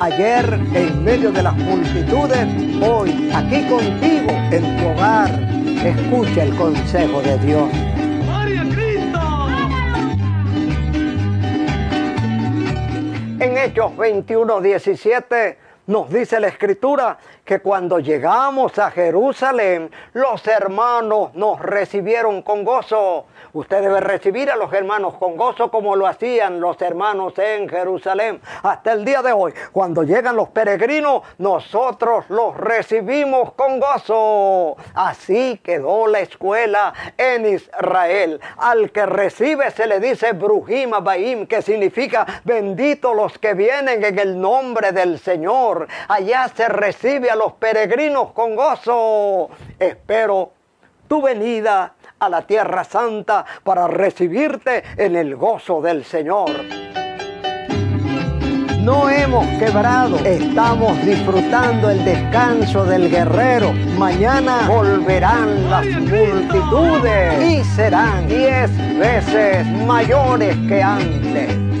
Ayer en medio de las multitudes, hoy aquí contigo en tu hogar. Escucha el consejo de Dios. ¡Gloria a Cristo! En Hechos 21:17 nos dice la Escritura que cuando llegamos a Jerusalén, los hermanos nos recibieron con gozo. Usted debe recibir a los hermanos con gozo como lo hacían los hermanos en Jerusalén. Hasta el día de hoy, cuando llegan los peregrinos, nosotros los recibimos con gozo. Así quedó la escuela en Israel. Al que recibe se le dice Brujim Abaim, que significa benditos los que vienen en el nombre del Señor. Allá se recibe a los peregrinos con gozo. Espero tu venida a la Tierra Santa para recibirte en el gozo del Señor. No hemos quebrado, estamos disfrutando el descanso del guerrero. Mañana volverán las multitudes y serán 10 veces mayores que antes.